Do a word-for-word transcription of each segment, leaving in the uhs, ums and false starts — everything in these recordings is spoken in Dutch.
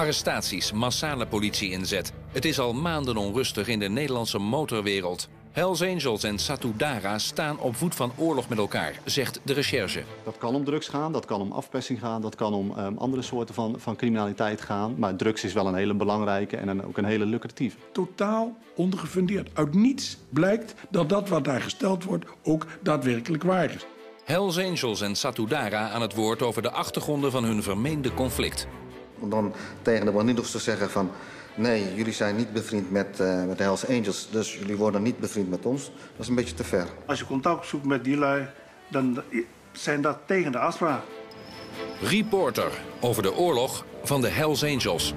Arrestaties, massale politie-inzet. Het is al maanden onrustig in de Nederlandse motorwereld. Hells Angels en Satudara staan op voet van oorlog met elkaar, zegt de recherche. Dat kan om drugs gaan, dat kan om afpersing gaan, dat kan om um, andere soorten van, van criminaliteit gaan. Maar drugs is wel een hele belangrijke en een, ook een hele lucratieve. Totaal ondergefundeerd. Uit niets blijkt dat dat wat daar gesteld wordt ook daadwerkelijk waar is. Hells Angels en Satudara aan het woord over de achtergronden van hun vermeende conflict. Om dan tegen de bandidos te zeggen van... nee, jullie zijn niet bevriend met, uh, met de Hells Angels, dus jullie worden niet bevriend met ons. Dat is een beetje te ver. Als je contact zoekt met die lui, dan zijn dat tegen de afspraak. Reporter over de oorlog van de Hells Angels.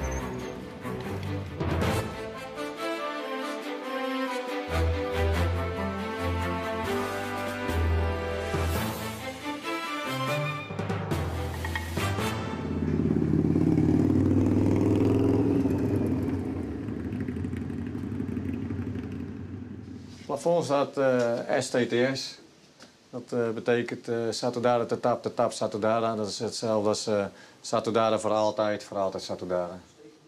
Het plafond staat uh, S T T S. Dat uh, betekent uh, Satudara te tap, te tap, Satudara. Dat is hetzelfde als uh, Satudara voor altijd, voor altijd Satudara.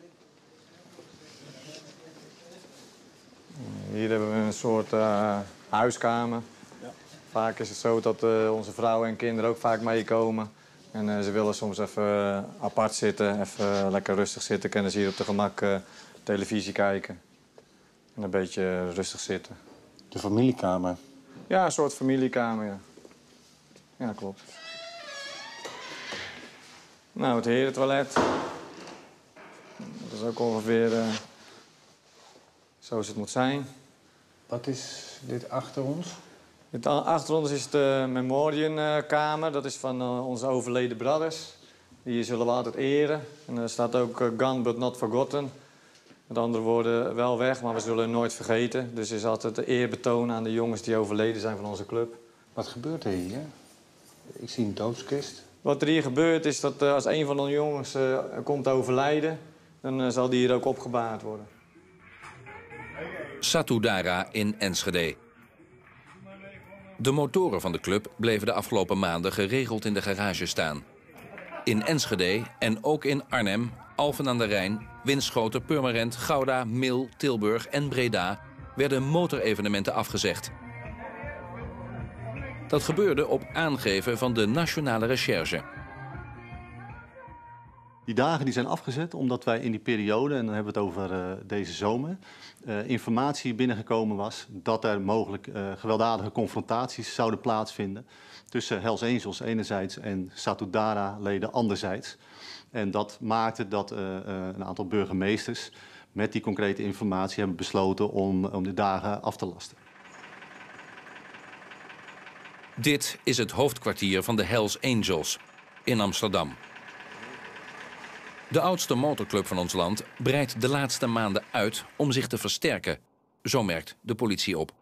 Hier hebben we een soort uh, huiskamer. Ja. Vaak is het zo dat uh, onze vrouwen en kinderen ook vaak meekomen. En uh, ze willen soms even uh, apart zitten, even uh, lekker rustig zitten. Kunnen ze hier op de gemak uh, televisie kijken. En een beetje uh, rustig zitten. De familiekamer? Ja, een soort familiekamer, ja. Ja, klopt. Nou, het herentoilet. Dat is ook ongeveer uh, zoals het moet zijn. Wat is dit achter ons? Dit achter ons is de memoriumkamer. Dat is van uh, onze overleden brothers. Die zullen we altijd eren. En er staat ook uh, gone but not forgotten. Met andere woorden, wel weg, maar we zullen nooit vergeten. Dus er is altijd de eerbetoon aan de jongens die overleden zijn van onze club. Wat gebeurt er hier? Ik zie een doodskist. Wat er hier gebeurt is dat uh, als een van de jongens uh, komt te overlijden... dan uh, zal die hier ook opgebaard worden. Satudara in Enschede. De motoren van de club bleven de afgelopen maanden geregeld in de garage staan. In Enschede en ook in Arnhem, Alphen aan de Rijn, Winschoten, Purmerend, Gouda, Mil, Tilburg en Breda werden motorevenementen afgezegd. Dat gebeurde op aangeven van de Nationale Recherche. Die dagen die zijn afgezet omdat wij in die periode, en dan hebben we het over uh, deze zomer, uh, informatie binnengekomen was dat er mogelijk uh, gewelddadige confrontaties zouden plaatsvinden tussen Hells Angels enerzijds en Satudara-leden anderzijds. En dat maakte dat uh, uh, een aantal burgemeesters met die concrete informatie hebben besloten om, om de dagen af te lasten. Dit is het hoofdkwartier van de Hells Angels in Amsterdam. De oudste motorclub van ons land breidt de laatste maanden uit om zich te versterken. Zo merkt de politie op.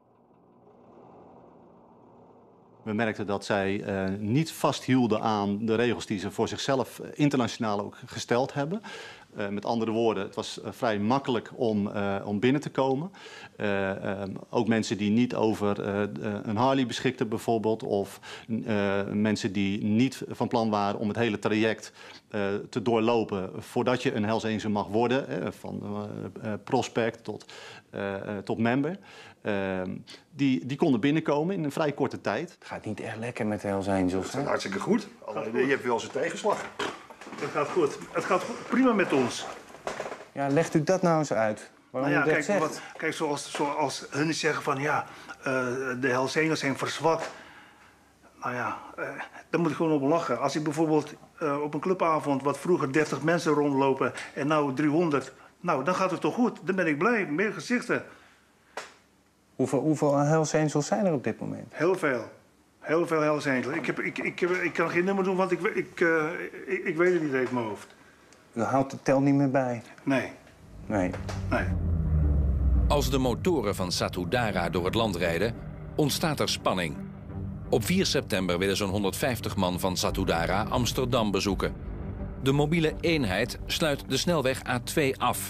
We merkten dat zij uh, niet vasthielden aan de regels die ze voor zichzelf internationaal ook gesteld hebben. Uh, met andere woorden, het was uh, vrij makkelijk om, uh, om binnen te komen. Uh, uh, ook mensen die niet over uh, een Harley beschikten bijvoorbeeld, of uh, mensen die niet van plan waren om het hele traject uh, te doorlopen voordat je een Hells Angel mag worden, uh, van uh, uh, prospect tot, uh, uh, tot member. Uh, die, die konden binnenkomen in een vrij korte tijd. Het gaat niet echt lekker met de Hells Angels. Het gaat hartstikke goed. Je hebt wel zijn tegenslag. Het gaat goed. Het gaat goed. Prima met ons. Ja, legt u dat nou eens uit? Waarom nou ja, u dat kijk, zegt? wat, kijk, zoals, zoals hun zeggen van ja, uh, de Hells Angels zijn verzwakt. Nou ja, uh, daar moet ik gewoon op lachen. Als ik bijvoorbeeld uh, op een clubavond wat vroeger dertig mensen rondlopen en nou driehonderd, nou dan gaat het toch goed. Dan ben ik blij. Meer gezichten. Hoeveel, hoeveel Hells Angels zijn er op dit moment? Heel veel. Heel veel Hells Angels. Ik, heb, ik, ik, ik, ik kan geen nummer doen, want ik, ik, uh, ik, ik weet het niet uit mijn hoofd. U houdt de tel niet meer bij? Nee. Nee. Nee. Als de motoren van Satudara door het land rijden, ontstaat er spanning. Op vier september willen zo'n honderdvijftig man van Satudara Amsterdam bezoeken. De mobiele eenheid sluit de snelweg A twee af.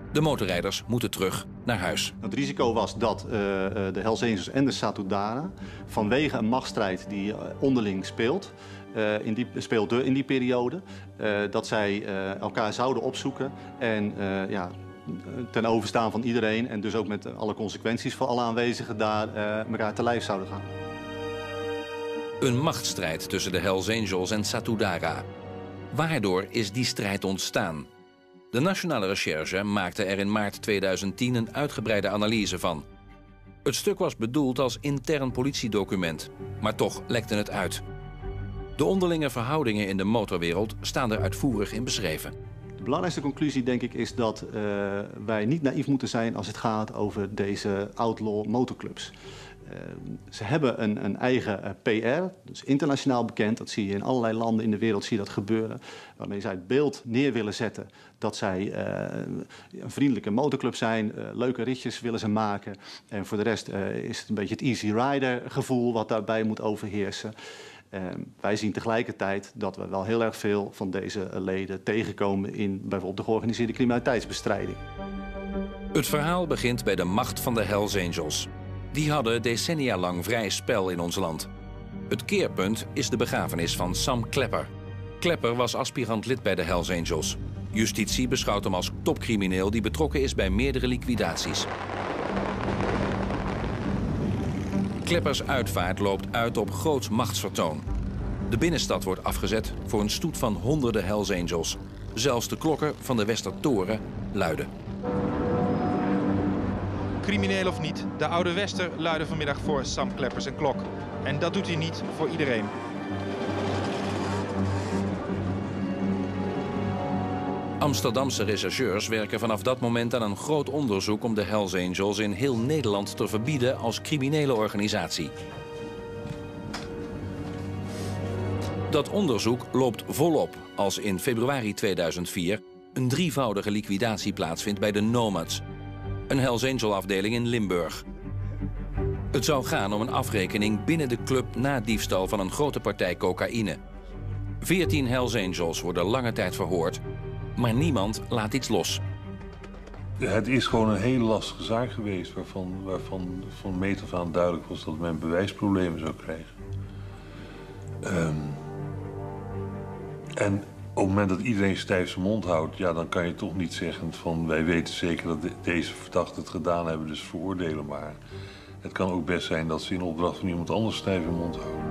De motorrijders moeten terug naar huis. Het risico was dat uh, de Hells Angels en de Satudara vanwege een machtsstrijd die onderling speelt, uh, in die, speelde in die periode, uh, dat zij uh, elkaar zouden opzoeken en uh, ja, ten overstaan van iedereen en dus ook met alle consequenties voor alle aanwezigen daar uh, elkaar te lijf zouden gaan. Een machtsstrijd tussen de Hells Angels en Satudara. Waardoor is die strijd ontstaan? De Nationale Recherche maakte er in maart tweeduizend tien een uitgebreide analyse van. Het stuk was bedoeld als intern politiedocument, maar toch lekte het uit. De onderlinge verhoudingen in de motorwereld staan er uitvoerig in beschreven. De belangrijkste conclusie, denk ik, is dat uh, wij niet naïef moeten zijn als het gaat over deze outlaw motorclubs. Uh, ze hebben een, een eigen uh, P R, dus internationaal bekend. Dat zie je in allerlei landen in de wereld zie je dat gebeuren. Waarmee zij het beeld neer willen zetten dat zij uh, een vriendelijke motorclub zijn. Uh, leuke ritjes willen ze maken. En voor de rest uh, is het een beetje het easy rider gevoel wat daarbij moet overheersen. Uh, wij zien tegelijkertijd dat we wel heel erg veel van deze leden tegenkomen in bijvoorbeeld de georganiseerde criminaliteitsbestrijding. Het verhaal begint bij de macht van de Hells Angels. Die hadden decennia lang vrij spel in ons land. Het keerpunt is de begrafenis van Sam Klepper. Klepper was aspirant lid bij de Hells Angels. Justitie beschouwt hem als topcrimineel die betrokken is bij meerdere liquidaties. Kleppers uitvaart loopt uit op groots machtsvertoon. De binnenstad wordt afgezet voor een stoet van honderden Hells Angels. Zelfs de klokken van de Westertoren luiden. Crimineel of niet, de Oude Wester luidde vanmiddag voor Sam Kleppers een klok. En dat doet hij niet voor iedereen. Amsterdamse rechercheurs werken vanaf dat moment aan een groot onderzoek om de Hells Angels in heel Nederland te verbieden als criminele organisatie. Dat onderzoek loopt volop als in februari tweeduizend vier een drievoudige liquidatie plaatsvindt bij de Nomads, een Hells Angel afdeling in Limburg. Het zou gaan om een afrekening binnen de club na diefstal van een grote partij cocaïne. Veertien Hells Angels worden lange tijd verhoord, maar niemand laat iets los. Het is gewoon een hele lastige zaak geweest waarvan, waarvan van meet af aan duidelijk was dat men bewijsproblemen zou krijgen. Um, en op het moment dat iedereen stijf zijn mond houdt, ja, dan kan je toch niet zeggen van wij weten zeker dat de, deze verdachten het gedaan hebben, dus veroordelen maar. Het kan ook best zijn dat ze in opdracht van iemand anders stijf hun mond houden.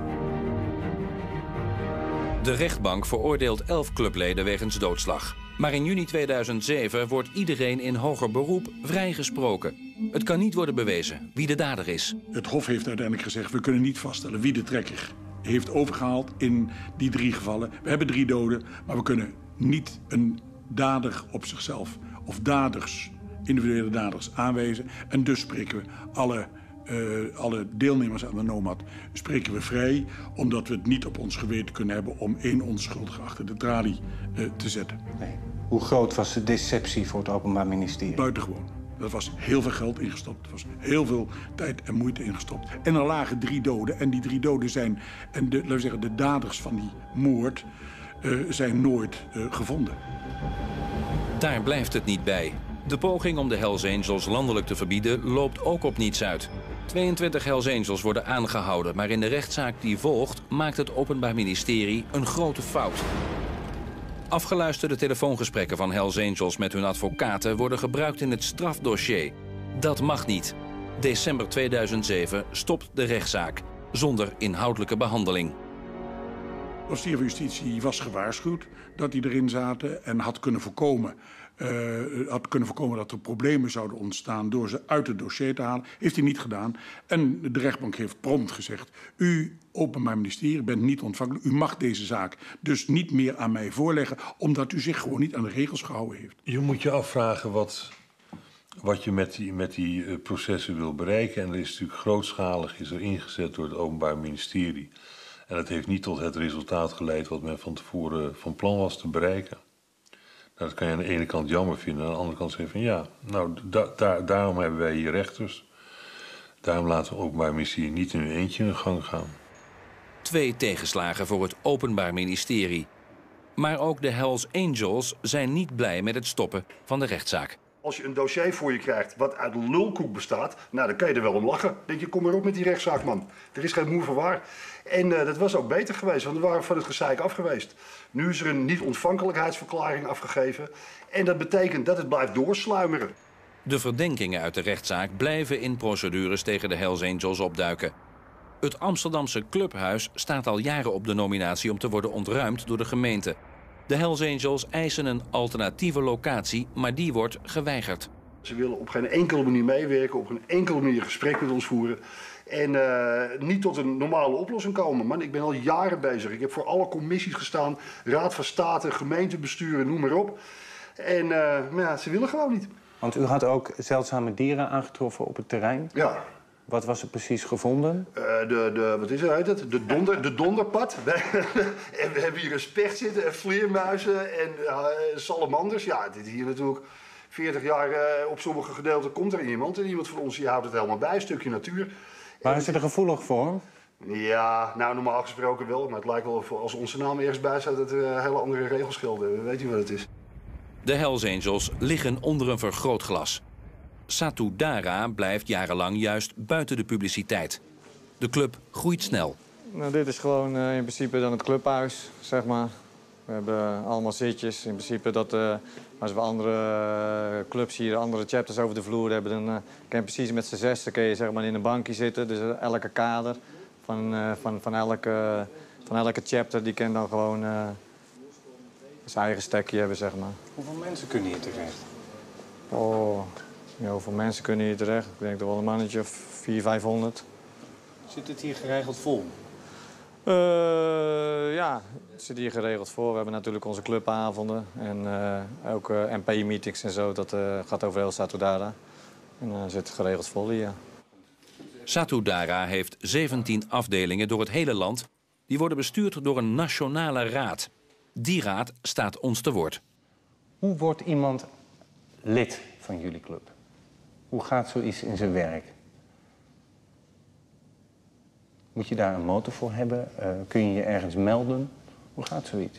De rechtbank veroordeelt elf clubleden wegens doodslag. Maar in juni tweeduizend zeven wordt iedereen in hoger beroep vrijgesproken. Het kan niet worden bewezen wie de dader is. Het Hof heeft uiteindelijk gezegd, we kunnen niet vaststellen wie de trekker heeft overgehaald in die drie gevallen. We hebben drie doden, maar we kunnen niet een dader op zichzelf of daders, individuele daders aanwijzen. En dus spreken we alle, uh, alle deelnemers aan de Nomad spreken we vrij, omdat we het niet op ons geweten kunnen hebben om één onschuldige achter de tralie uh, te zetten. Nee. Hoe groot was de deceptie voor het Openbaar Ministerie? Buitengewoon. Er was heel veel geld ingestopt. Er was heel veel tijd en moeite ingestopt. En er lagen drie doden. En die drie doden zijn, en de, laten we zeggen, de daders van die moord uh, zijn nooit uh, gevonden. Daar blijft het niet bij. De poging om de Hells Angels landelijk te verbieden loopt ook op niets uit. tweeëntwintig Hells Angels worden aangehouden, maar in de rechtszaak die volgt maakt het Openbaar Ministerie een grote fout. Afgeluisterde telefoongesprekken van Hells Angels met hun advocaten worden gebruikt in het strafdossier. Dat mag niet. December tweeduizend zeven stopt de rechtszaak, zonder inhoudelijke behandeling. De officier van Justitie was gewaarschuwd dat die erin zaten en had kunnen voorkomen, uh, had kunnen voorkomen dat er problemen zouden ontstaan door ze uit het dossier te halen. Heeft hij niet gedaan. En de rechtbank heeft prompt gezegd, u, Openbaar Ministerie, bent niet ontvankelijk. U mag deze zaak dus niet meer aan mij voorleggen, omdat u zich gewoon niet aan de regels gehouden heeft. Je moet je afvragen wat, wat je met die, met die uh, processen wil bereiken. En dat is natuurlijk grootschalig is er ingezet door het Openbaar Ministerie. En dat heeft niet tot het resultaat geleid wat men van tevoren van plan was te bereiken. Nou, dat kan je aan de ene kant jammer vinden. Aan de andere kant zeggen van ja, nou da daar, daarom hebben wij hier rechters. Daarom laten we het Openbaar Ministerie niet in hun eentje in de gang gaan. Twee tegenslagen voor het Openbaar Ministerie. Maar ook de Hells Angels zijn niet blij met het stoppen van de rechtszaak. Als je een dossier voor je krijgt wat uit lulkoek bestaat, nou, dan kan je er wel om lachen. Dan denk je, kom maar op met die rechtszaak, man. Er is geen moer van waar. En uh, dat was ook beter geweest, want we waren van het gezeik af geweest. Nu is er een niet-ontvankelijkheidsverklaring afgegeven. En dat betekent dat het blijft doorsluimeren. De verdenkingen uit de rechtszaak blijven in procedures tegen de Hells Angels opduiken. Het Amsterdamse clubhuis staat al jaren op de nominatie om te worden ontruimd door de gemeente. De Hells Angels eisen een alternatieve locatie, maar die wordt geweigerd. Ze willen op geen enkele manier meewerken, op geen enkele manier een gesprek met ons voeren. En uh, niet tot een normale oplossing komen. Man, ik ben al jaren bezig. Ik heb voor alle commissies gestaan, Raad van State, gemeentebesturen, noem maar op. En uh, maar ja, ze willen gewoon niet. Want u had ook zeldzame dieren aangetroffen op het terrein. Ja. Wat was er precies gevonden? Uh, de, de, wat is het, het? De, donder, de donderpad. En we hebben hier een specht zitten en vleermuizen en uh, salamanders. Ja, dit hier natuurlijk veertig jaar uh, op sommige gedeelten komt er iemand. En iemand van ons die houdt het helemaal bij, een stukje natuur. Waren ze er gevoelig voor? Ja, nou normaal gesproken wel. Maar het lijkt wel of als onze naam ergens bij staat dat er hele andere regels gelden. We weten niet wat het is. De Hells Angels liggen onder een vergrootglas. Satudara blijft jarenlang juist buiten de publiciteit. De club groeit snel. Nou, dit is gewoon uh, in principe dan het clubhuis, zeg maar. We hebben allemaal zitjes. In principe dat uh, als we andere uh, clubs hier, andere chapters over de vloer hebben, dan uh, kan je precies met z'n zessen kun je, zeg maar, in een bankje zitten. Dus uh, elke kader van, uh, van, van, elke, van elke chapter die kan dan gewoon uh, zijn eigen stekje hebben, zeg maar. Hoeveel mensen kunnen hier terecht? Oh, ja, hoeveel mensen kunnen hier terecht? Ik denk toch wel een mannetje of vierhonderd, vijfhonderd. Zit het hier geregeld vol? Uh, ja, het zit hier geregeld voor. We hebben natuurlijk onze clubavonden en uh, ook uh, M P-meetings en zo. Dat uh, gaat over heel Satudara. En uh, zit geregeld vol hier. Ja. Satudara heeft zeventien afdelingen door het hele land. Die worden bestuurd door een nationale raad. Die raad staat ons te woord. Hoe wordt iemand lid van jullie club? Hoe gaat zoiets in zijn werk? Moet je daar een motor voor hebben? Uh, kun je je ergens melden? Hoe gaat zoiets?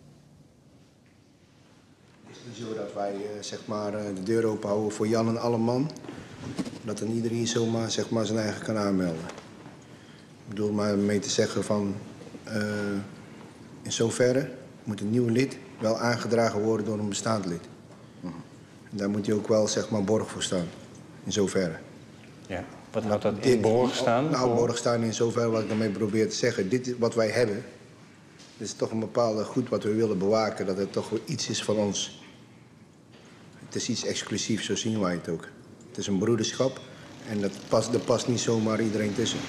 Het is niet zo dat wij uh, zeg maar, uh, de deur open houden voor Jan en alle man. Dat dan iedereen zomaar, zeg maar, zijn eigen kan aanmelden. Ik bedoel maar mee te zeggen van... Uh, in zoverre moet een nieuw lid wel aangedragen worden door een bestaand lid. Mm-hmm. En daar moet hij ook wel, zeg maar, borg voor staan. In zoverre. Ja. Wat houdt dat in borg staan? Nou, borg staan in zoverre wat ik daarmee probeer te zeggen. Dit wat wij hebben, dit is toch een bepaalde goed wat we willen bewaken. Dat het toch wel iets is van ons. Het is iets exclusiefs, zo zien wij het ook. Het is een broederschap en dat past, er past niet zomaar iedereen tussen.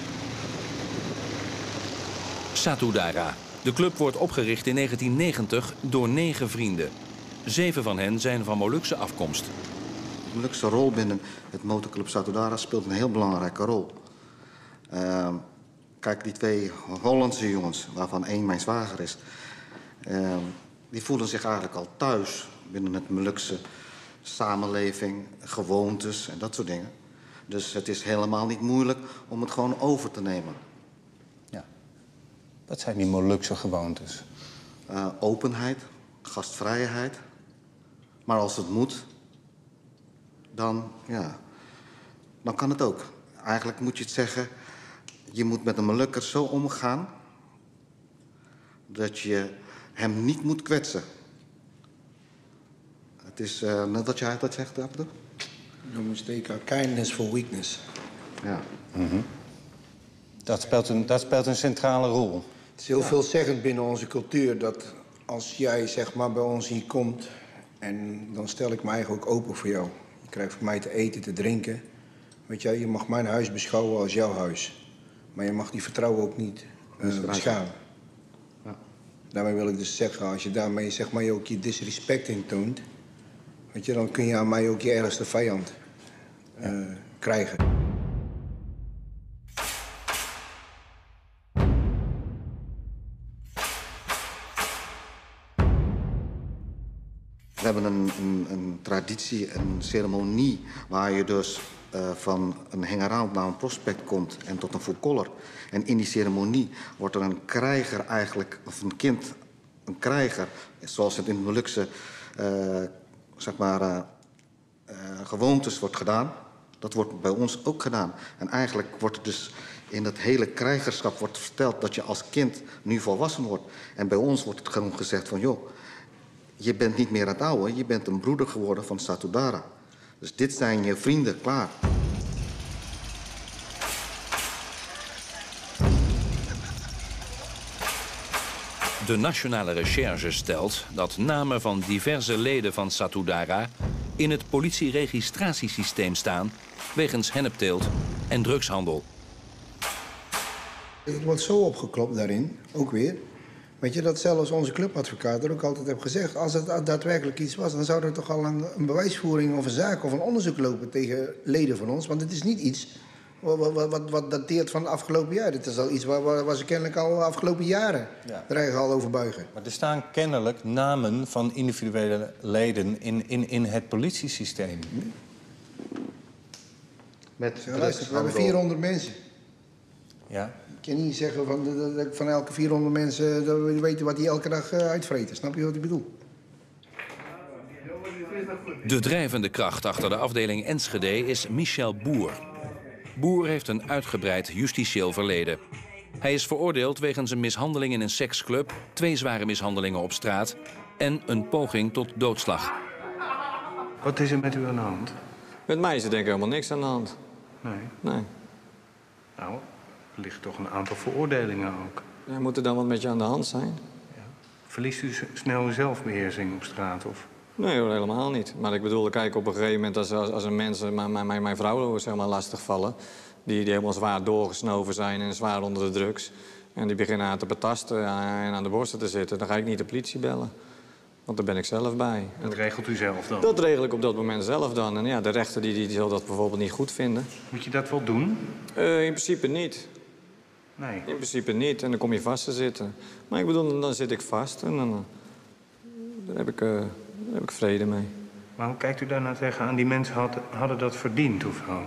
Satudara. De club wordt opgericht in negentien negentig door negen vrienden. Zeven van hen zijn van Molukse afkomst. De Molukse rol binnen het motorclub Satudara speelt een heel belangrijke rol. Uh, kijk, die twee Hollandse jongens, waarvan één mijn zwager is... Uh, die voelen zich eigenlijk al thuis binnen het Molukse samenleving, gewoontes en dat soort dingen. Dus het is helemaal niet moeilijk om het gewoon over te nemen. Ja. Wat zijn die Molukse gewoontes? Uh, openheid, gastvrijheid. Maar als het moet, dan, ja, dan kan het ook. Eigenlijk moet je het zeggen, je moet met een Molukker zo omgaan dat je hem niet moet kwetsen. Het is uh, net wat jij dat zegt, Abdo. No mistake, kindness for weakness. Ja. Mm-hmm. dat, speelt een, dat speelt een centrale rol. Het is heel ja. veelzeggend binnen onze cultuur dat als jij, zeg maar, bij ons hier komt... en dan stel ik me eigenlijk ook open voor jou. Je krijgt van mij te eten, te drinken. Weet je, je mag mijn huis beschouwen als jouw huis. Maar je mag die vertrouwen ook niet uh, beschamen. Ja. Daarmee wil ik dus zeggen, als je daarmee, zeg maar, je ook je disrespect in toont... weet je, dan kun je aan mij ook je ergste vijand uh, krijgen. We hebben een, een, een traditie, een ceremonie waar je dus uh, van een hang-around naar een prospect komt en tot een full-color. En in die ceremonie wordt er een krijger eigenlijk, of een kind, een krijger, zoals het in het Molukse, uh, zeg maar, uh, uh, gewoontes wordt gedaan. Dat wordt bij ons ook gedaan. En eigenlijk wordt er dus in dat hele krijgerschap wordt verteld dat je als kind nu volwassen wordt. En bij ons wordt het gewoon gezegd van, joh, je bent niet meer aan het oude, je bent een broeder geworden van Satudara. Dus dit zijn je vrienden, klaar. De Nationale Recherche stelt dat namen van diverse leden van Satudara in het politieregistratiesysteem staan wegens hennepteelt en drugshandel. Het wordt zo opgeklopt daarin, ook weer. Weet je, dat zelfs onze clubadvocaat er ook altijd heeft gezegd, als het daadwerkelijk iets was, dan zou er toch al een, een bewijsvoering of een zaak of een onderzoek lopen tegen leden van ons. Want het is niet iets wat, wat, wat, wat dateert van het afgelopen jaar. Het is al iets waar, waar, waar ze kennelijk al de afgelopen jaren ja. er eigenlijk al over buigen. Maar er staan kennelijk namen van individuele leden in, in, in het politiesysteem. Met ja, luister, we hebben vierhonderd mensen. Ja. Ik kan niet zeggen van, dat van elke vierhonderd mensen dat we weten wat die elke dag uitvreten. Snap je wat ik bedoel? De drijvende kracht achter de afdeling Enschede is Michel Boer. Boer heeft een uitgebreid justitieel verleden. Hij is veroordeeld wegens een mishandeling in een seksclub, twee zware mishandelingen op straat en een poging tot doodslag. Wat is er met u aan de hand? Met mij is er denk ik helemaal niks aan de hand. Nee? Nee. Nou, er liggen toch een aantal veroordelingen ook. Ja, moet er dan wat met je aan de hand zijn? Ja. Verliest u snel uw zelfbeheersing op straat? Of? Nee hoor, helemaal niet. Maar ik bedoel, kijk, op een gegeven moment als, als, als een mensen mijn, mijn, mijn vrouw zeg maar, lastig vallen, die, die helemaal zwaar doorgesnoven zijn en zwaar onder de drugs, en die beginnen aan te betasten en aan de borsten te zitten, dan ga ik niet de politie bellen. Want daar ben ik zelf bij. Dat regelt u zelf dan? Dat regel ik op dat moment zelf dan. En ja, de rechter die, die, die zal dat bijvoorbeeld niet goed vinden. Moet je dat wel doen? Uh, in principe niet. Nee? In principe niet. En dan kom je vast te zitten. Maar ik bedoel, dan zit ik vast en dan, uh, daar, heb ik, uh, daar heb ik vrede mee. Maar hoe kijkt u daar nou tegenaan? Die mensen had, hadden dat verdiend, of zo?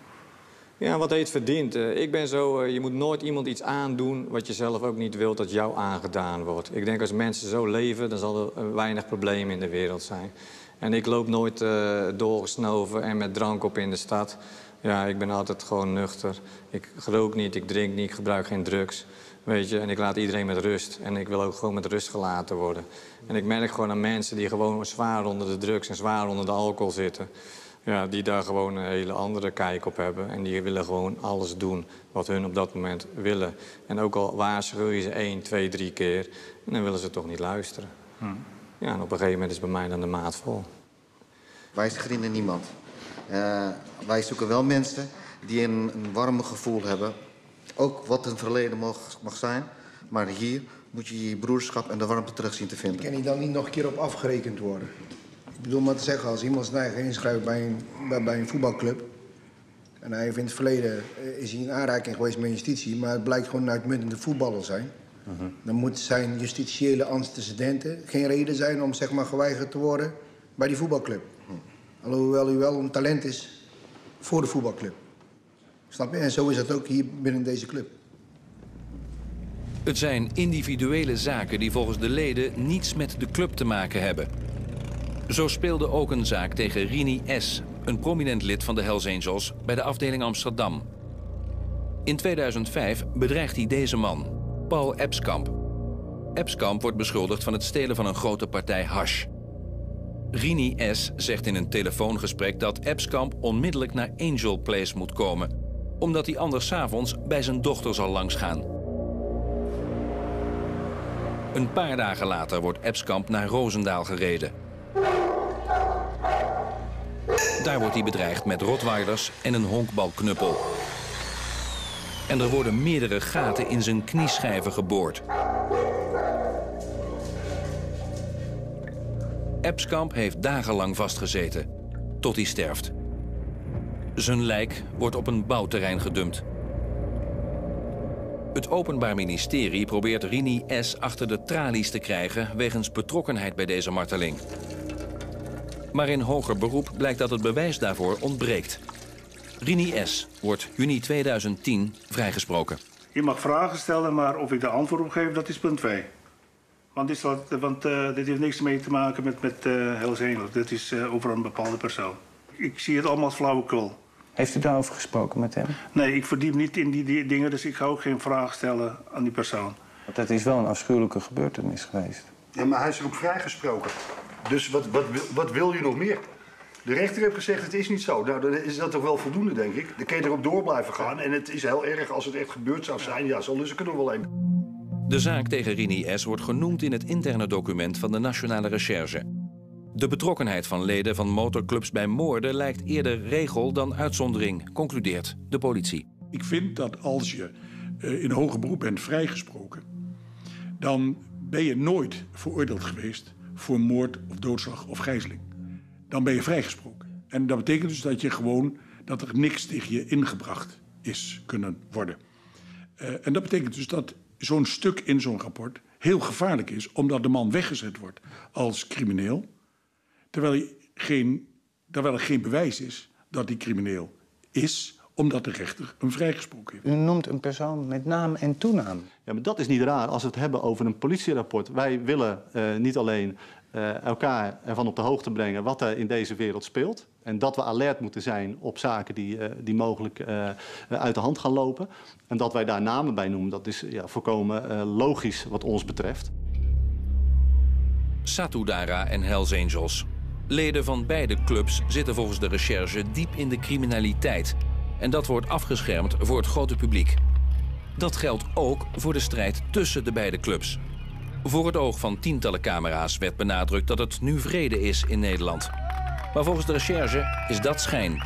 Ja, wat heet verdiend? Uh, ik ben zo, uh, je moet nooit iemand iets aandoen wat je zelf ook niet wilt dat jou aangedaan wordt. Ik denk als mensen zo leven, dan zal er uh, weinig problemen in de wereld zijn. En ik loop nooit uh, doorgesnoven en met drank op in de stad. Ja, ik ben altijd gewoon nuchter. Ik rook niet, ik drink niet, ik gebruik geen drugs. Weet je, en ik laat iedereen met rust. En ik wil ook gewoon met rust gelaten worden. En ik merk gewoon aan mensen die gewoon zwaar onder de drugs en zwaar onder de alcohol zitten. Ja, die daar gewoon een hele andere kijk op hebben. En die willen gewoon alles doen wat hun op dat moment willen. En ook al waarschuw je ze één, twee, drie keer, en dan willen ze toch niet luisteren. Hm. Ja, en op een gegeven moment is bij mij dan de maat vol. Wij schrinden niemand. Uh, wij zoeken wel mensen die een, een warme gevoel hebben. Ook wat hun verleden mag, mag zijn. Maar hier moet je je broederschap en de warmte terug zien te vinden. Kan hij dan niet nog een keer op afgerekend worden? Ik bedoel maar te zeggen, als iemand zijn eigen inschrijft bij een, bij, bij een voetbalclub, en hij heeft in het verleden is hij in aanraking geweest met justitie, maar het blijkt gewoon een uitmuntende voetballer zijn, uh-huh. Dan moet zijn justitiële antecedenten geen reden zijn om zeg maar, geweigerd te worden bij die voetbalclub. Uh-huh. Alhoewel u wel een talent is voor de voetbalclub. Snap je? En zo is dat ook hier binnen deze club. Het zijn individuele zaken die volgens de leden niets met de club te maken hebben. Zo speelde ook een zaak tegen Rini S., een prominent lid van de Hells Angels bij de afdeling Amsterdam. In tweeduizend vijf bedreigt hij deze man, Paul Epskamp. Epskamp wordt beschuldigd van het stelen van een grote partij hash. Rini S. zegt in een telefoongesprek dat Epskamp onmiddellijk naar Angel Place moet komen, omdat hij anders 's avonds bij zijn dochter zal langsgaan. Een paar dagen later wordt Epskamp naar Roosendaal gereden. Daar wordt hij bedreigd met rottweilers en een honkbalknuppel. En er worden meerdere gaten in zijn knieschijven geboord. Epskamp heeft dagenlang vastgezeten, tot hij sterft. Zijn lijk wordt op een bouwterrein gedumpt. Het Openbaar Ministerie probeert Rini S. achter de tralies te krijgen wegens betrokkenheid bij deze marteling. Maar in hoger beroep blijkt dat het bewijs daarvoor ontbreekt. Rini S. wordt juni tweeduizend tien vrijgesproken. Je mag vragen stellen, maar of ik daar antwoord op geef, dat is punt twee. Want, dit, want uh, dit heeft niks mee te maken met, met uh, Hells Angels. Dit is uh, over een bepaalde persoon. ik zie het allemaal als flauwekul. Heeft u daarover gesproken met hem? Nee, ik verdiep niet in die, die dingen, dus ik ga ook geen vraag stellen aan die persoon. Want het is wel een afschuwelijke gebeurtenis geweest. Ja, maar hij is er ook vrijgesproken. Dus wat, wat, wat wil je nog meer? De rechter heeft gezegd, het is niet zo. Nou, dan is dat toch wel voldoende, denk ik. Dan kun je erop door blijven gaan. En het is heel erg als het echt gebeurd zou zijn. Ja, zo lus ik er nog wel een. De zaak tegen Rini S. wordt genoemd in het interne document van de Nationale Recherche. De betrokkenheid van leden van motorclubs bij moorden lijkt eerder regel dan uitzondering, concludeert de politie. Ik vind dat als je uh, in hoger beroep bent vrijgesproken, dan ben je nooit veroordeeld geweest voor moord of doodslag of gijzeling. Dan ben je vrijgesproken. En dat betekent dus dat je gewoon, dat er niks tegen je ingebracht is kunnen worden. Uh, en dat betekent dus dat zo'n stuk in zo'n rapport heel gevaarlijk is, omdat de man weggezet wordt als crimineel, terwijl, hij geen, terwijl er geen bewijs is dat hij crimineel is, omdat de rechter hem vrijgesproken heeft. U noemt een persoon met naam en toenaam. Ja, maar dat is niet raar als we het hebben over een politierapport. Wij willen uh, niet alleen uh, elkaar ervan op de hoogte brengen wat er in deze wereld speelt. En dat we alert moeten zijn op zaken die, uh, die mogelijk uh, uit de hand gaan lopen. En dat wij daar namen bij noemen, dat is ja, volkomen uh, logisch wat ons betreft. Satudara en Hells Angels. Leden van beide clubs zitten volgens de recherche diep in de criminaliteit. En dat wordt afgeschermd voor het grote publiek. Dat geldt ook voor de strijd tussen de beide clubs. Voor het oog van tientallen camera's werd benadrukt dat het nu vrede is in Nederland. Maar volgens de recherche is dat schijn.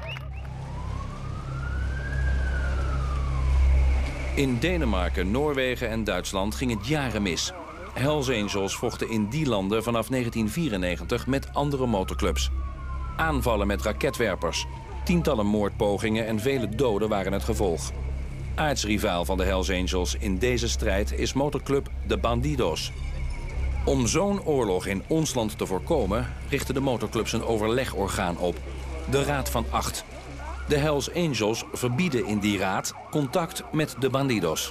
In Denemarken, Noorwegen en Duitsland ging het jaren mis. Hells Angels vochten in die landen vanaf negentien vierennegentig met andere motorclubs. Aanvallen met raketwerpers, tientallen moordpogingen en vele doden waren het gevolg. Aartsrivaal van de Hells Angels in deze strijd is motorclub de Bandidos. Om zo'n oorlog in ons land te voorkomen, richten de motorclubs een overlegorgaan op. De Raad van Acht. De Hells Angels verbieden in die raad contact met de Bandidos.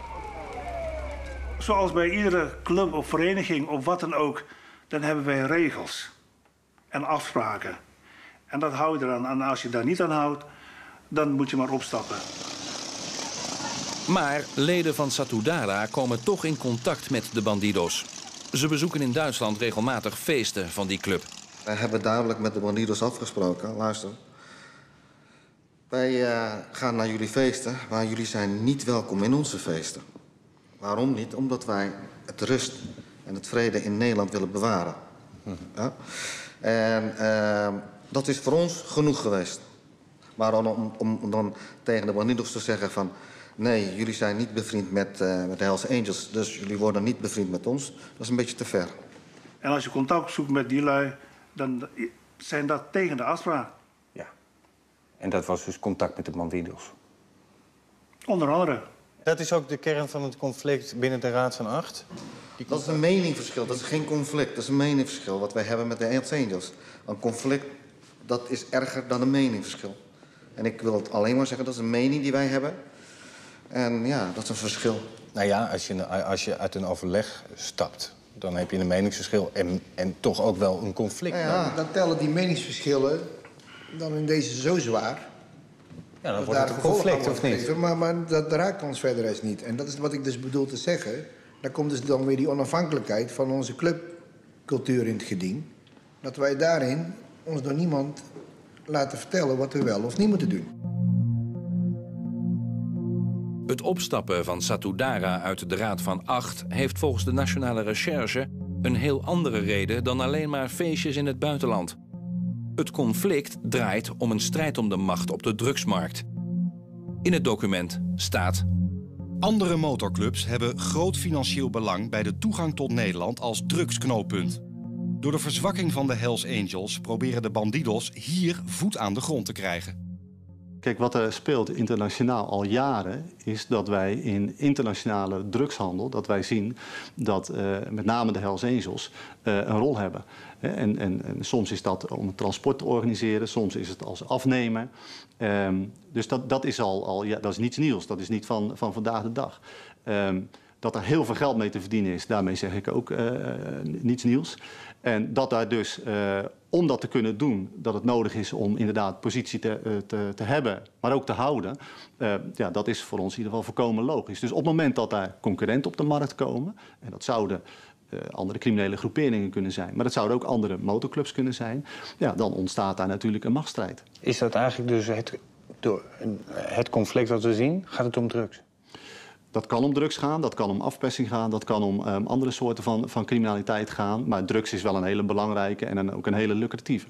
Zoals bij iedere club of vereniging of wat dan ook, dan hebben wij regels en afspraken. En dat hou je eraan. En als je daar niet aan houdt, dan moet je maar opstappen. Maar leden van Satudara komen toch in contact met de Bandidos. Ze bezoeken in Duitsland regelmatig feesten van die club. Wij hebben duidelijk met de Bandidos afgesproken. Luister. Wij uh, gaan naar jullie feesten, maar jullie zijn niet welkom in onze feesten. Waarom niet? Omdat wij het rust en het vrede in Nederland willen bewaren. Ja? En uh, dat is voor ons genoeg geweest. Maar om, om, om dan tegen de Bandidos te zeggen van... nee, jullie zijn niet bevriend met, uh, met de Hells Angels, dus jullie worden niet bevriend met ons. Dat is een beetje te ver. En als je contact zoekt met die lui, dan zijn dat tegen de afspraak. Ja. En dat was dus contact met de Bandidos? Onder andere. Dat is ook de kern van het conflict binnen de Raad van Acht? Dat is een meningsverschil, dat is geen conflict. Dat is een meningsverschil wat wij hebben met de Hells Angels. Een conflict, dat is erger dan een meningsverschil. En ik wil het alleen maar zeggen, dat is een mening die wij hebben. En ja, dat is een verschil. Nou ja, als je, als je uit een overleg stapt, dan heb je een meningsverschil en, en toch ook wel een conflict. Nou ja, dan tellen die meningsverschillen dan in deze zo zwaar. Ja, dan wordt het een conflict, of niet? Maar, maar dat raakt ons verder eens niet. En dat is wat ik dus bedoel te zeggen. Daar komt dus dan weer die onafhankelijkheid van onze clubcultuur in het geding. Dat wij daarin ons door niemand laten vertellen wat we wel of niet moeten doen. Het opstappen van Satudara uit de Raad van Acht heeft volgens de Nationale Recherche een heel andere reden dan alleen maar feestjes in het buitenland. Het conflict draait om een strijd om de macht op de drugsmarkt. In het document staat: andere motorclubs hebben groot financieel belang bij de toegang tot Nederland als drugsknooppunt. Door de verzwakking van de Hells Angels proberen de Bandidos hier voet aan de grond te krijgen. Kijk, wat er speelt internationaal al jaren is dat wij in internationale drugshandel, dat wij zien dat uh, met name de Hells Angels uh, een rol hebben. En, en, en soms is dat om het transport te organiseren, soms is het als afnemer. Um, dus dat, dat is al, al ja, dat is niets nieuws, dat is niet van, van vandaag de dag. Um, Dat er heel veel geld mee te verdienen is, daarmee zeg ik ook uh, niets nieuws. En dat daar dus, uh, om dat te kunnen doen, dat het nodig is om inderdaad positie te, uh, te, te hebben, maar ook te houden. Uh, ja, dat is voor ons in ieder geval volkomen logisch. Dus op het moment dat daar concurrenten op de markt komen, en dat zouden uh, andere criminele groeperingen kunnen zijn, maar dat zouden ook andere motorclubs kunnen zijn, ja, dan ontstaat daar natuurlijk een machtsstrijd. Is dat eigenlijk dus het, door het conflict dat we zien? Gaat het om drugs? Dat kan om drugs gaan, dat kan om afpersing gaan, dat kan om um, andere soorten van, van criminaliteit gaan. Maar drugs is wel een hele belangrijke en een, ook een hele lucratieve.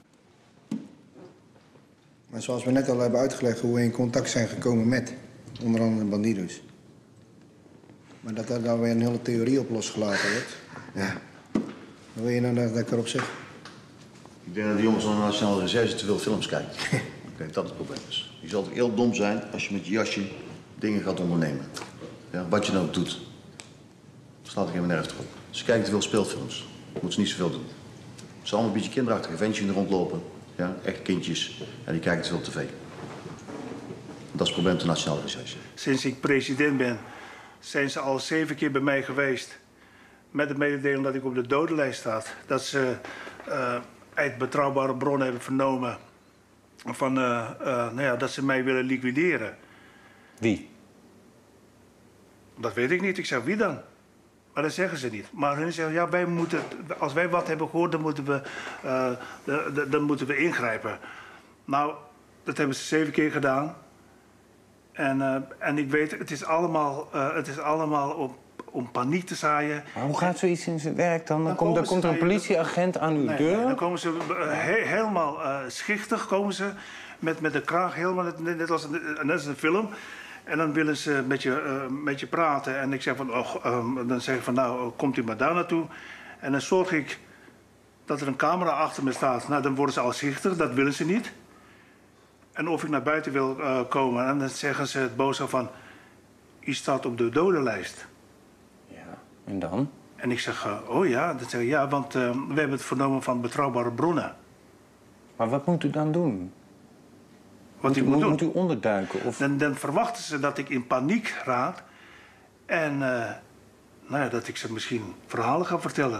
Maar zoals we net al hebben uitgelegd hoe we in contact zijn gekomen met onder andere bandidos. Maar dat er dan weer een hele theorie op losgelaten wordt. Ja. Wat wil je nou dat ik erop zeg? Ik denk dat die jongens van de Nationale Recherche te veel films kijken. Ik denk dat dat het probleem is. Je zal toch heel dom zijn als je met je jasje dingen gaat ondernemen. Ja, wat je dan ook doet. Slaat ik helemaal nergens op. Ze kijken te veel speelfilms. Moeten ze niet zoveel doen. Ze zijn allemaal een beetje kinderachtige ventjes die er rondlopen. Ja, echt kindjes. En die kijken te veel tv. Dat is het probleem met de Nationale Recherche. Sinds ik president ben, zijn ze al zeven keer bij mij geweest. Met de mededeling dat ik op de dodenlijst sta. Dat ze uh, uit betrouwbare bronnen hebben vernomen van, uh, uh, nou ja, dat ze mij willen liquideren. Wie? Dat weet ik niet. Ik zeg, wie dan? Maar dat zeggen ze niet. Maar hun zeggen, ja, wij moeten, als wij wat hebben gehoord, dan moeten we, uh, de, de, dan moeten we ingrijpen. Nou, dat hebben ze zeven keer gedaan. En, uh, en ik weet, het is allemaal, uh, het is allemaal om, om paniek te zaaien. Maar hoe gaat zoiets in zijn werk dan? Dan, dan, komt, dan komt er een politieagent aan uw nee, deur? Nee, dan komen ze uh, he, helemaal uh, schichtig, komen ze met, met de kraag, helemaal net, net, als, net als een film. En dan willen ze met je, uh, met je praten. En ik zeg van, oh, um, dan zeg ik van, nou, komt u maar daar naartoe. En dan zorg ik dat er een camera achter me staat. Nou, dan worden ze al schichtig, dat willen ze niet. En of ik naar buiten wil uh, komen, en dan zeggen ze het boos van, u staat op de dodenlijst. Ja, en dan? En ik zeg, uh, oh ja, dan zeg ik, ja, want uh, we hebben het vernomen van betrouwbare bronnen. Maar wat moet u dan doen? Wat moet, u u, moet, moet, doen. moet u onderduiken? Of... Dan, dan verwachten ze dat ik in paniek raak. En uh, nou ja, dat ik ze misschien verhalen ga vertellen.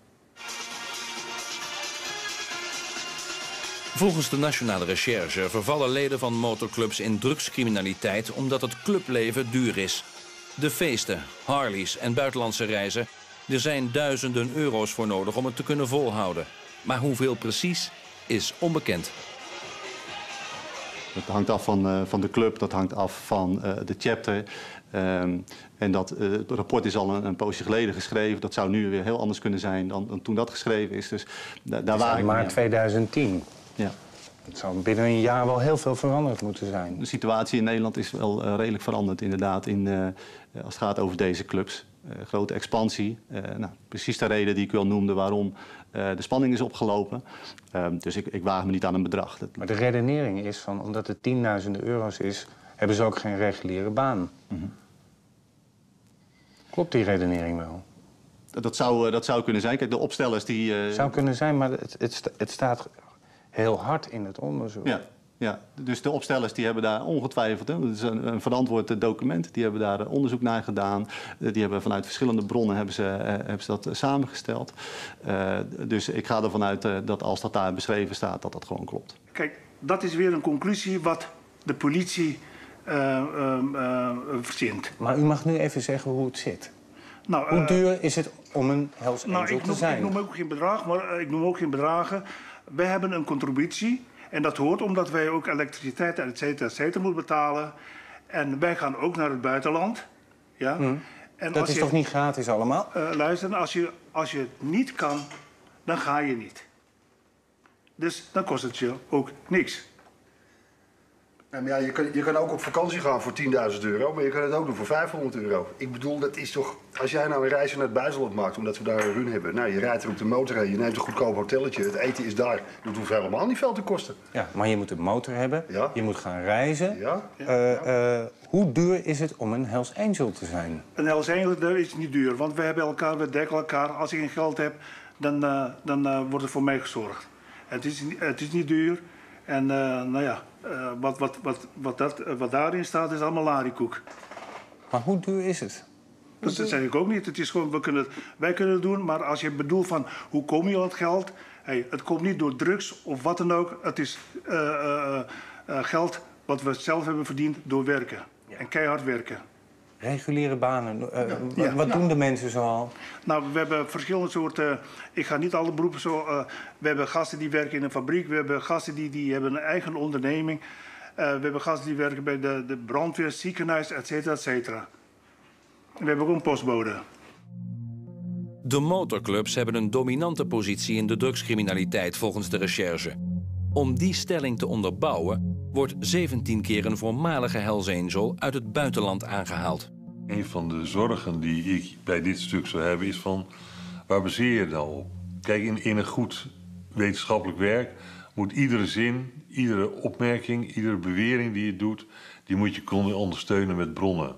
Volgens de Nationale Recherche vervallen leden van motorclubs in drugscriminaliteit omdat het clubleven duur is. De feesten, Harleys en buitenlandse reizen, er zijn duizenden euro's voor nodig om het te kunnen volhouden. Maar hoeveel precies is onbekend. Dat hangt af van, uh, van de club, dat hangt af van uh, de chapter. Um, en dat uh, het rapport is al een, een poosje geleden geschreven. Dat zou nu weer heel anders kunnen zijn dan, dan toen dat geschreven is. Dus da daar waren maart tweeduizend tien. Ja. Het zou binnen een jaar wel heel veel veranderd moeten zijn. De situatie in Nederland is wel uh, redelijk veranderd inderdaad in, uh, als het gaat over deze clubs. Uh, grote expansie. Uh, nou, precies de reden die ik al noemde waarom uh, de spanning is opgelopen. Uh, dus ik, ik waag me niet aan een bedrag. Dat... Maar de redenering is van, omdat het tienduizenden euro's is, hebben ze ook geen reguliere baan. Mm-hmm. Klopt die redenering wel? Dat, dat, zou, uh, dat zou kunnen zijn. Kijk, de opstellers die... Uh... Zou kunnen zijn, maar het, het, het staat heel hard in het onderzoek. Ja. Ja, dus de opstellers die hebben daar ongetwijfeld, hè, dat is een, een verantwoord document, die hebben daar onderzoek naar gedaan. Die hebben vanuit verschillende bronnen hebben ze, uh, hebben ze dat uh, samengesteld. Uh, dus ik ga ervan uit uh, dat als dat daar beschreven staat, dat dat gewoon klopt. Kijk, dat is weer een conclusie wat de politie uh, uh, uh, verzint. Maar u mag nu even zeggen hoe het zit. Nou, hoe uh, duur is het om een Hells Angel nou, ik te noem, zijn? Ik noem ook geen bedrag, maar uh, ik noem ook geen bedragen. Wij hebben een contributie. En dat hoort omdat wij ook elektriciteit, et cetera, et cetera, moeten betalen. En wij gaan ook naar het buitenland. Ja? Hmm. En dat als is je, toch niet gratis allemaal? Uh, luister, als je, als je het niet kan, dan ga je niet. Dus dan kost het je ook niks. Ja, maar ja, je, kan, je kan ook op vakantie gaan voor tienduizend euro, maar je kan het ook doen voor vijfhonderd euro. Ik bedoel, dat is toch... Als jij nou een reisje naar het buitenland maakt, omdat we daar een run hebben... Nou, je rijdt er op de motor heen, je neemt een goedkoop hotelletje, het eten is daar. Dat hoeft helemaal niet veel te kosten. Ja, maar je moet een motor hebben, ja. je moet gaan reizen. Ja. Uh, ja. Uh, hoe duur is het om een Hells Angel te zijn? Een Hells Angel is niet duur, want we hebben elkaar, we dekken elkaar. Als ik geen geld heb, dan, uh, dan uh, wordt er voor mij gezorgd. Het is, het is niet duur en uh, nou ja... Uh, wat, wat, wat, wat, dat, uh, wat daarin staat is allemaal lariekoek. Maar hoe duur is het? Dat zeg ik ook niet. Het is gewoon, we kunnen het, wij kunnen het doen, maar als je bedoelt van hoe kom je aan het geld? Hey, het komt niet door drugs of wat dan ook. Het is uh, uh, uh, geld wat we zelf hebben verdiend door werken. Ja. En keihard werken. Reguliere banen. Uh, ja. Wat, Ja. wat Nou, doen de mensen zoal? Nou, we hebben verschillende soorten. Ik ga niet alle beroepen zo. Uh, we hebben gasten die werken in een fabriek. We hebben gasten die, die hebben een eigen onderneming. Uh, we hebben gasten die werken bij de, de brandweer, ziekenhuis, et cetera, et cetera. We hebben ook een postbode. De motorclubs hebben een dominante positie in de drugscriminaliteit volgens de recherche. Om die stelling te onderbouwen wordt zeventien keer een voormalige Hells Angel uit het buitenland aangehaald. Een van de zorgen die ik bij dit stuk zou hebben is van, waar baseer je het nou op? Kijk, in, in een goed wetenschappelijk werk moet iedere zin, iedere opmerking, iedere bewering die je doet, die moet je kunnen ondersteunen met bronnen.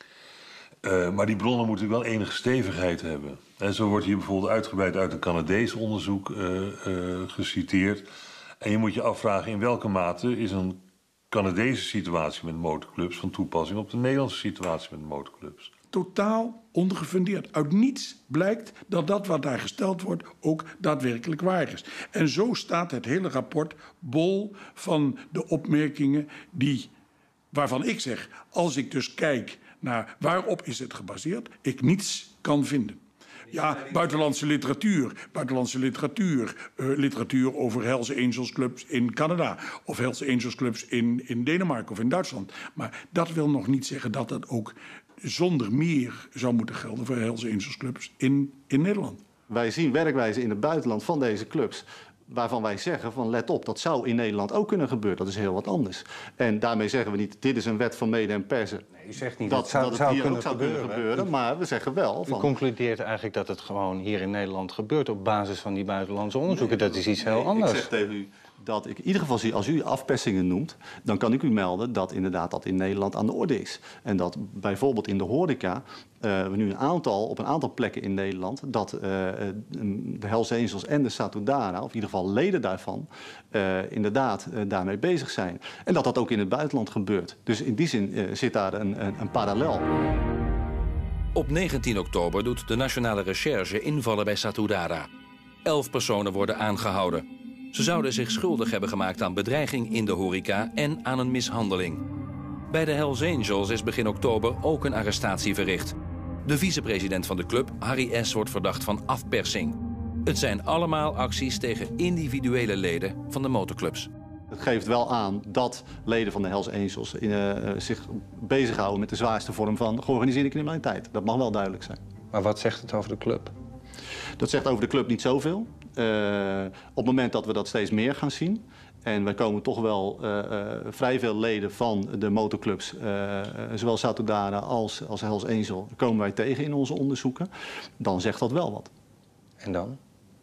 Uh, maar die bronnen moeten wel enige stevigheid hebben. En zo wordt hier bijvoorbeeld uitgebreid uit een Canadees onderzoek uh, uh, geciteerd. En je moet je afvragen in welke mate is een Canadese situatie met motorclubs van toepassing op de Nederlandse situatie met motorclubs. Totaal ondergefundeerd. Uit niets blijkt dat dat wat daar gesteld wordt ook daadwerkelijk waar is. En zo staat het hele rapport bol van de opmerkingen die, waarvan ik zeg, als ik dus kijk naar waarop is het gebaseerd, ik niets kan vinden. Ja, buitenlandse literatuur, buitenlandse literatuur, uh, literatuur over Hells Angels clubs in Canada of Hells Angels clubs in, in Denemarken of in Duitsland. Maar dat wil nog niet zeggen dat dat ook zonder meer zou moeten gelden voor Hells Angels clubs in, in Nederland. Wij zien werkwijze in het buitenland van deze clubs waarvan wij zeggen van let op, dat zou in Nederland ook kunnen gebeuren. Dat is heel wat anders. En daarmee zeggen we niet, dit is een wet van mede en persen. Nee, u zegt niet dat, dat, zou, dat het zou hier kunnen ook zou gebeuren, kunnen gebeuren. Maar we zeggen wel van... U concludeert eigenlijk dat het gewoon hier in Nederland gebeurt op basis van die buitenlandse onderzoeken. Nee, dat is iets heel nee, anders. Ik zeg tegen u dat ik in ieder geval zie, als u afpersingen noemt, dan kan ik u melden dat inderdaad dat in Nederland aan de orde is. En dat bijvoorbeeld in de horeca uh, we nu een aantal, op een aantal plekken in Nederland, dat uh, de Hells Angels en de Satudara, of in ieder geval leden daarvan, uh, inderdaad uh, daarmee bezig zijn. En dat dat ook in het buitenland gebeurt. Dus in die zin uh, zit daar een, een, een parallel. Op negentien oktober doet de Nationale Recherche invallen bij Satudara. Elf personen worden aangehouden. Ze zouden zich schuldig hebben gemaakt aan bedreiging in de horeca en aan een mishandeling. Bij de Hells Angels is begin oktober ook een arrestatie verricht. De vicepresident van de club, Harry S., wordt verdacht van afpersing. Het zijn allemaal acties tegen individuele leden van de motorclubs. Het geeft wel aan dat leden van de Hells Angels in, uh, zich bezighouden met de zwaarste vorm van georganiseerde criminaliteit. Dat mag wel duidelijk zijn. Maar wat zegt het over de club? Dat zegt over de club niet zoveel. Uh, op het moment dat we dat steeds meer gaan zien, en wij komen toch wel uh, uh, vrij veel leden van de motorclubs, uh, uh, zowel Satudara als, als Hells Angel, komen wij tegen in onze onderzoeken, dan zegt dat wel wat. En dan?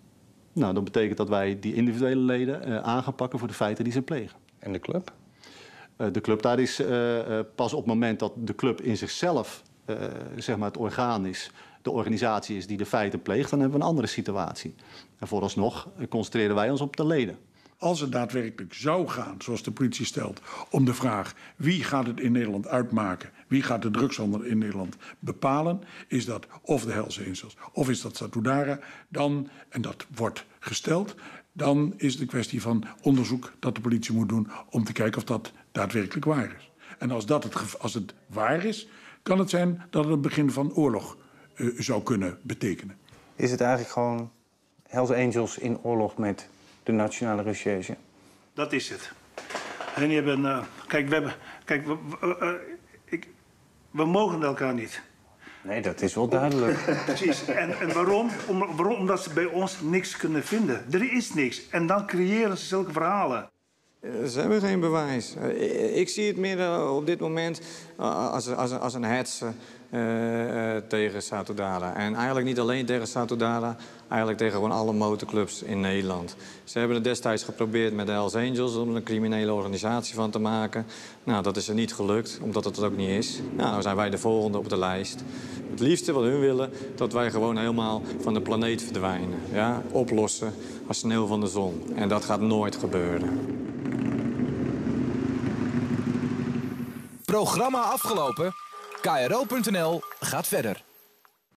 Nou, dat betekent dat wij die individuele leden uh, aan gaan pakken voor de feiten die ze plegen. En de club? Uh, de club, daar is uh, uh, pas op het moment dat de club in zichzelf uh, zeg maar het orgaan is, de organisatie is die de feiten pleegt, dan hebben we een andere situatie. En vooralsnog concentreren wij ons op de leden. Als het daadwerkelijk zou gaan, zoals de politie stelt, om de vraag wie gaat het in Nederland uitmaken, wie gaat de drugshandel in Nederland bepalen, is dat of de Hells Angels of is dat Satudara, dan, en dat wordt gesteld, dan is het een kwestie van onderzoek dat de politie moet doen om te kijken of dat daadwerkelijk waar is. En als, dat het, als het waar is, kan het zijn dat het het begin van oorlog uh, zou kunnen betekenen. Is het eigenlijk gewoon Hells Angels in oorlog met de Nationale Recherche? Dat is het. En die hebben, uh, kijk, we hebben, kijk, we, we, uh, ik, we mogen elkaar niet. Nee, dat is wel duidelijk. Precies. En, en waarom? Om, waarom? Omdat ze bij ons niks kunnen vinden. Er is niks. En dan creëren ze zulke verhalen. Ze hebben geen bewijs. Ik zie het meer op dit moment als, als, als een hets uh, uh, tegen Satudara. En eigenlijk niet alleen tegen Satudara, eigenlijk tegen gewoon alle motorclubs in Nederland. Ze hebben het destijds geprobeerd met de Hells Angels om er een criminele organisatie van te maken. Nou, dat is er niet gelukt, omdat het ook niet is. Nou, dan zijn wij de volgende op de lijst. Het liefste wat hun willen, dat wij gewoon helemaal van de planeet verdwijnen. Ja? Oplossen als sneeuw van de zon. En dat gaat nooit gebeuren. Programma afgelopen. K R O punt N L gaat verder.